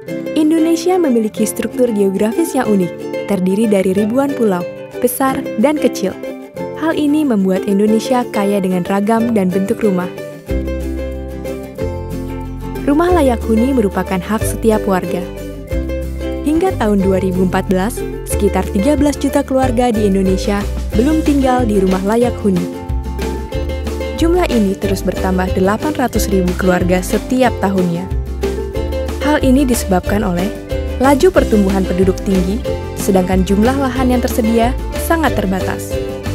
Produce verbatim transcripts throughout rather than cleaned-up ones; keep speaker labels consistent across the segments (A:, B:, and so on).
A: Indonesia memiliki struktur geografis yang unik, terdiri dari ribuan pulau, besar dan kecil. Hal ini membuat Indonesia kaya dengan ragam dan bentuk rumah. Rumah layak huni merupakan hak setiap warga. Hingga tahun dua ribu empat belas, sekitar tiga belas juta keluarga di Indonesia belum tinggal di rumah layak huni. Jumlah ini terus bertambah delapan ratus ribu keluarga setiap tahunnya. Hal ini disebabkan oleh laju pertumbuhan penduduk tinggi, sedangkan jumlah lahan yang tersedia sangat terbatas.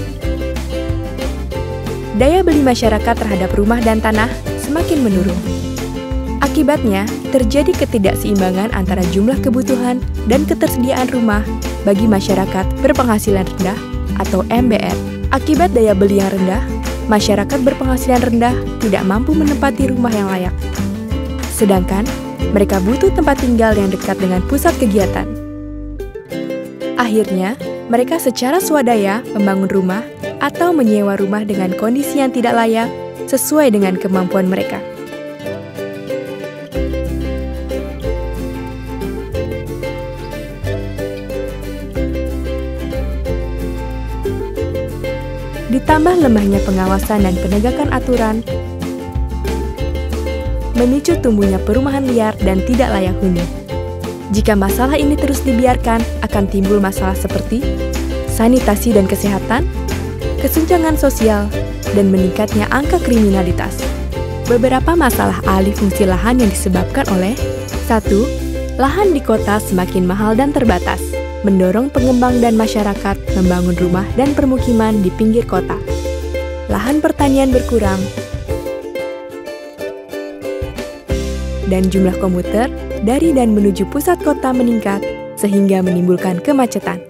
A: Daya beli masyarakat terhadap rumah dan tanah semakin menurun. Akibatnya, terjadi ketidakseimbangan antara jumlah kebutuhan dan ketersediaan rumah bagi masyarakat berpenghasilan rendah atau M B R. Akibat daya beli yang rendah, masyarakat berpenghasilan rendah tidak mampu menempati rumah yang layak. Sedangkan, mereka butuh tempat tinggal yang dekat dengan pusat kegiatan. Akhirnya, mereka secara swadaya membangun rumah atau menyewa rumah dengan kondisi yang tidak layak sesuai dengan kemampuan mereka. Ditambah lemahnya pengawasan dan penegakan aturan, memicu tumbuhnya perumahan liar dan tidak layak huni. Jika masalah ini terus dibiarkan, akan timbul masalah seperti sanitasi dan kesehatan, kesenjangan sosial, dan meningkatnya angka kriminalitas. Beberapa masalah alih fungsi lahan yang disebabkan oleh satu. Lahan di kota semakin mahal dan terbatas, mendorong pengembang dan masyarakat membangun rumah dan permukiman di pinggir kota. Lahan pertanian berkurang, dan jumlah komuter dari dan menuju pusat kota meningkat, sehingga menimbulkan kemacetan.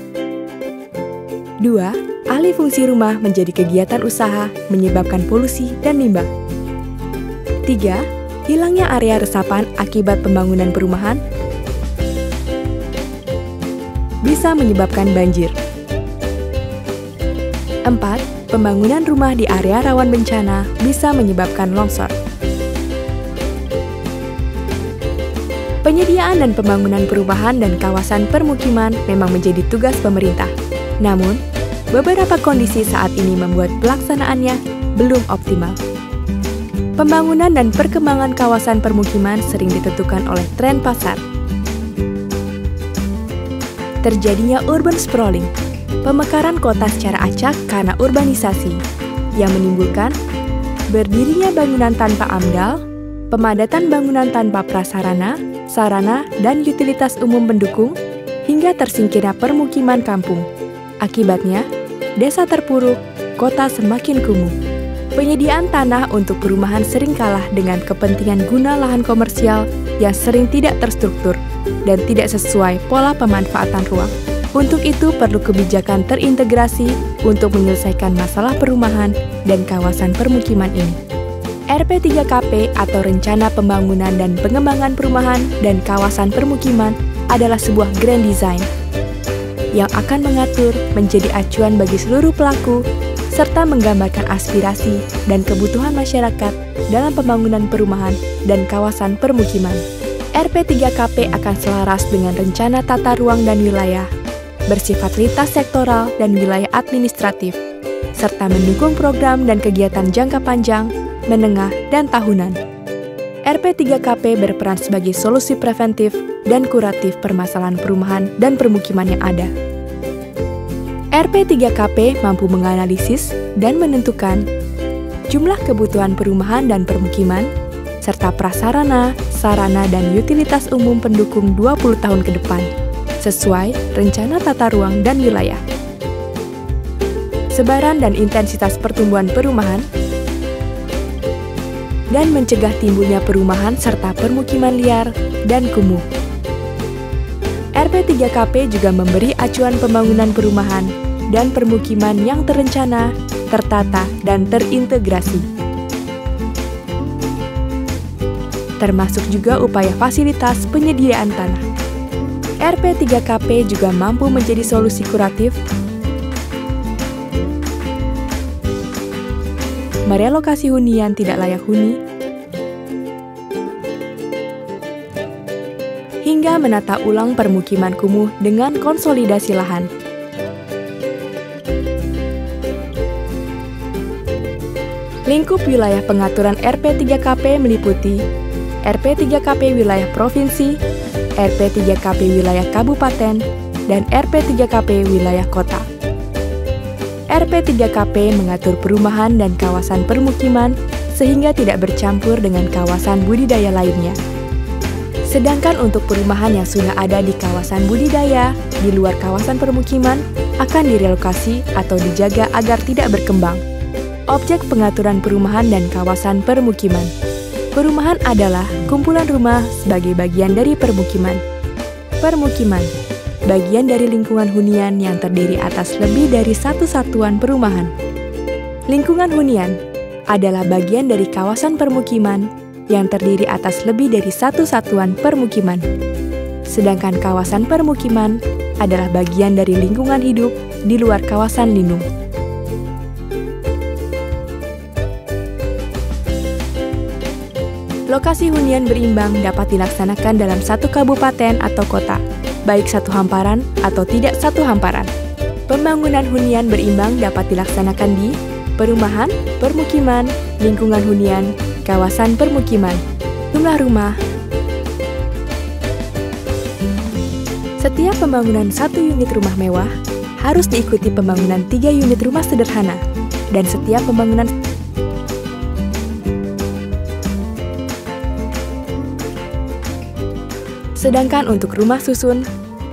A: Dua. Alih fungsi rumah menjadi kegiatan usaha, menyebabkan polusi dan limbah. Tiga. Hilangnya area resapan akibat pembangunan perumahan bisa menyebabkan banjir. Empat. Pembangunan rumah di area rawan bencana bisa menyebabkan longsor. Penyediaan dan pembangunan perumahan dan kawasan permukiman memang menjadi tugas pemerintah. Namun, beberapa kondisi saat ini membuat pelaksanaannya belum optimal. Pembangunan dan perkembangan kawasan permukiman sering ditentukan oleh tren pasar. Terjadinya urban sprawling, pemekaran kota secara acak karena urbanisasi, yang menimbulkan berdirinya bangunan tanpa amdal, pemadatan bangunan tanpa prasarana, sarana, dan utilitas umum pendukung, hingga tersingkirnya permukiman kampung. Akibatnya, desa terpuruk, kota semakin kumuh. Penyediaan tanah untuk perumahan sering kalah dengan kepentingan guna lahan komersial yang sering tidak terstruktur dan tidak sesuai pola pemanfaatan ruang. Untuk itu perlu kebijakan terintegrasi untuk menyelesaikan masalah perumahan dan kawasan permukiman ini. R P tiga K P atau Rencana Pembangunan dan Pengembangan Perumahan dan Kawasan Permukiman adalah sebuah grand design yang akan mengatur, menjadi acuan bagi seluruh pelaku, serta menggambarkan aspirasi dan kebutuhan masyarakat dalam pembangunan perumahan dan kawasan permukiman. R P tiga K P akan selaras dengan rencana tata ruang dan wilayah, bersifat lintas sektoral dan wilayah administratif, serta mendukung program dan kegiatan jangka panjang, menengah, dan tahunan. R P tiga K P berperan sebagai solusi preventif dan kuratif permasalahan perumahan dan permukiman yang ada. R P tiga K P mampu menganalisis dan menentukan jumlah kebutuhan perumahan dan permukiman, serta prasarana, sarana, dan utilitas umum pendukung dua puluh tahun ke depan, sesuai rencana tata ruang dan wilayah. Sebaran dan intensitas pertumbuhan perumahan, dan mencegah timbulnya perumahan serta permukiman liar dan kumuh. R P tiga K P juga memberi acuan pembangunan perumahan dan permukiman yang terencana, tertata, dan terintegrasi. Termasuk juga upaya fasilitas penyediaan tanah. R P tiga K P juga mampu menjadi solusi kuratif, merelokasi hunian tidak layak huni, hingga menata ulang permukiman kumuh dengan konsolidasi lahan. Lingkup wilayah pengaturan R P tiga K P meliputi R P tiga K P wilayah provinsi, R P tiga K P wilayah kabupaten, dan R P tiga K P wilayah kota. R P tiga K P mengatur perumahan dan kawasan permukiman sehingga tidak bercampur dengan kawasan budidaya lainnya. Sedangkan untuk perumahan yang sudah ada di kawasan budidaya di luar kawasan permukiman akan direlokasi atau dijaga agar tidak berkembang. Objek pengaturan perumahan dan kawasan permukiman. Perumahan adalah kumpulan rumah sebagai bagian dari permukiman. Permukiman, bagian dari lingkungan hunian yang terdiri atas lebih dari satu satuan perumahan. Lingkungan hunian adalah bagian dari kawasan permukiman yang terdiri atas lebih dari satu satuan permukiman. Sedangkan kawasan permukiman adalah bagian dari lingkungan hidup di luar kawasan lindung. Lokasi hunian berimbang dapat dilaksanakan dalam satu kabupaten atau kota, baik satu hamparan atau tidak satu hamparan. Pembangunan hunian berimbang dapat dilaksanakan di perumahan, permukiman, lingkungan hunian, kawasan permukiman, jumlah rumah. Setiap pembangunan satu unit rumah mewah harus diikuti pembangunan tiga unit rumah sederhana, dan setiap pembangunan Sedangkan untuk rumah susun,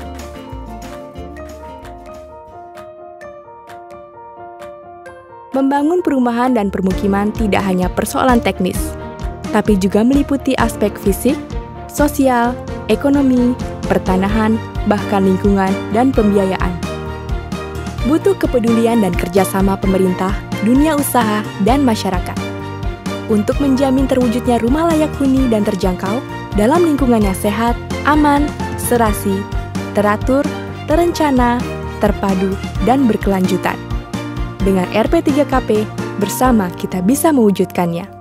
A: membangun perumahan dan permukiman tidak hanya persoalan teknis, tapi juga meliputi aspek fisik, sosial, ekonomi, pertanahan, bahkan lingkungan dan pembiayaan. Butuh kepedulian dan kerjasama pemerintah, dunia usaha, dan masyarakat untuk menjamin terwujudnya rumah layak huni dan terjangkau dalam lingkungan yang sehat, aman, serasi, teratur, terencana, terpadu, dan berkelanjutan. Dengan R P tiga K P, bersama kita bisa mewujudkannya.